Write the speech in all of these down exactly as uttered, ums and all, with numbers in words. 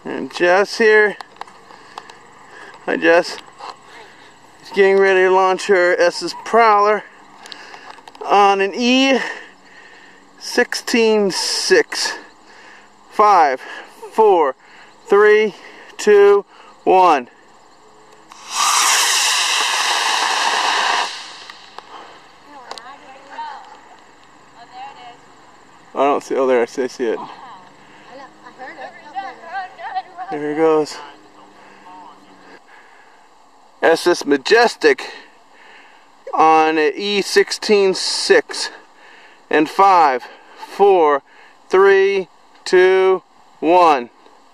And Jess here. Hi Jess. She's getting ready to launch her S's Prowler on an E sixteen six. Five, four, three, two, one. I don't see. Oh, there I see, I see it. There it goes. S S Majestic on E sixteen six. And five, four, three, two, one.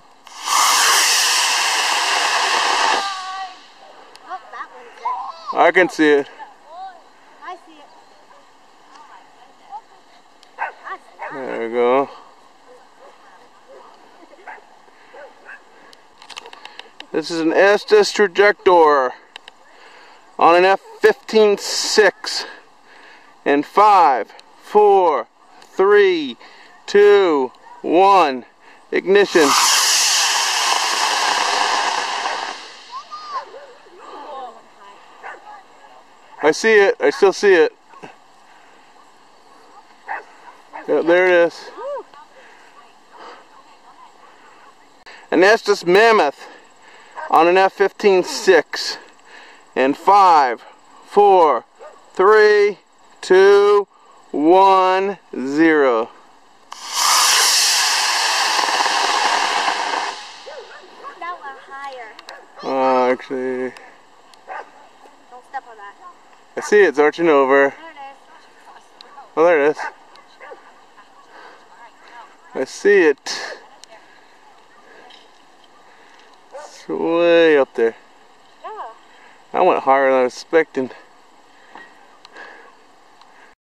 I can see it. I see it. There we go. This is an Estes trajector on an F fifteen six. And five, four, three, two, one. Ignition. I see it. I still see it. Yeah, there it is. An Estes Mammoth on an F fifteen six. And five, four, three, two, one, zero. That went higher. Oh, uh, actually, Don't step on that. I see it. It's arching over. There it is. Oh, there it is. I see it. It's way up there. Yeah. I went higher than I was expecting.